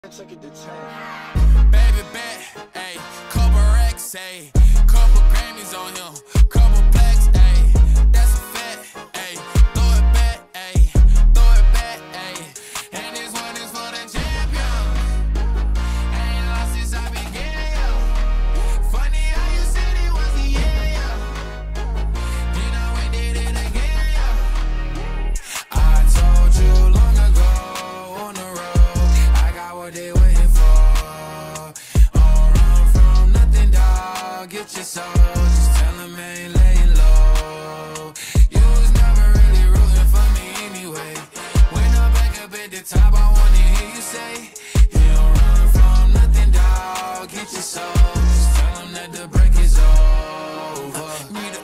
Baby bet, ayy, couple racks, ayy, couple Grammys on him, couple plaques, ayy, that's a fact, ayy, throw it back, ayy, ayy, and this one is for the champion. Ain't lost since I began, yo. Funny how you said it was the end, yo. Then I went did it again, yo. I told you long ago on the road, I got what they waiting for. Get your soul, just tell him I ain't laying low. You was never really rooting for me anyway. When I'm back up at the top, I wanna hear you say, you don't run from nothing, dawg. Get your soul, just tell him that the break is over.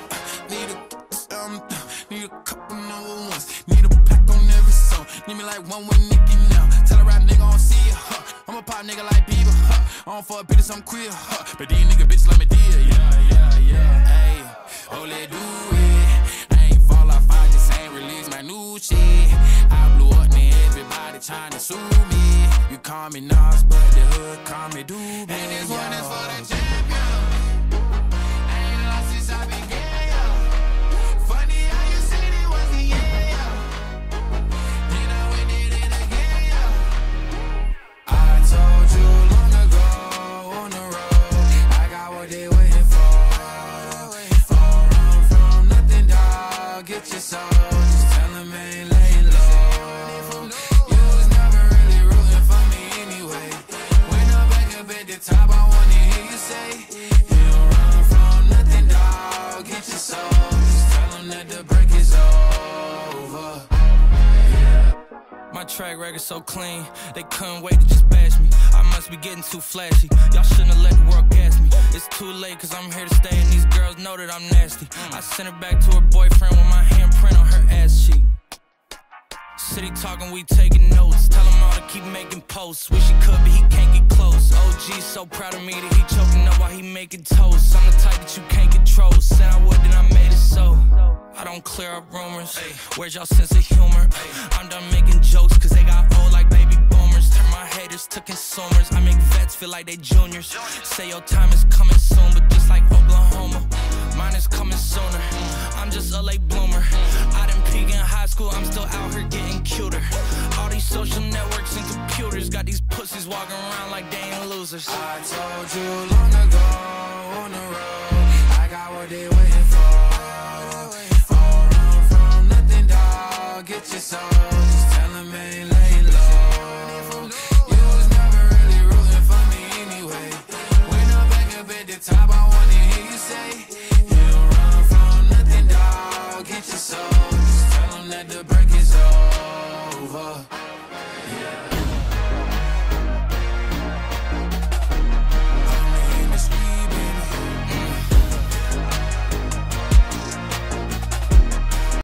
Need a couple number ones. Need a pack on every song. Need me like one with Nicki now. Tell a rap nigga I don't see ya, I'm a pop nigga like Bieber, I don't fuck bitches, I'm queer, but these nigga bitches let me deal, yeah, ayy, oh let do it. I ain't fall off, I just ain't release my new shit. I blew up, man, everybody tryna sue me. You call me Nas, but the hood call me Doobie. And this one is for the champion. I ain't lost since I began, yo. Funny how you said it was the end, yo. Then I went did it again, yo. I told you long ago on the road, I got what they waiting for. Don't run from nothing, dawg. Get your soul, just tell him I ain't laying low. You was never really rooting for me anyway. When I'm back up at the top, I wanna hear you say, you don't run from nothing, dawg. Get your soul, just tell him that the break is over. My track record so clean, they couldn't wait to just bash me. I must be getting too flashy, y'all shouldn't have let the world gas me. It's too late cause I'm here to stay and these girls know that I'm nasty. I sent her back to her boyfriend with my handprint on her ass cheek. City talking, we taking notes, tell him all to keep making posts. Wish he could but he can't get close. OG so proud of me that he choking up while he making toast. I'm the type that you can't control, said I would then I made it so. I don't clear up rumors, where's y'all sense of humor? I'm done making jokes cause they got old like baby boomers. Turn my haters to consumers, I make vets feel like they juniors. Say your time is coming soon, but just like Oklahoma, mine is coming sooner. I'm just a late bloomer, I didn't peak in high school, I'm still out here getting cuter. All these social networks and computers got these pussies walking around like they ain't losers. I told you long ago on the road, I got what they want.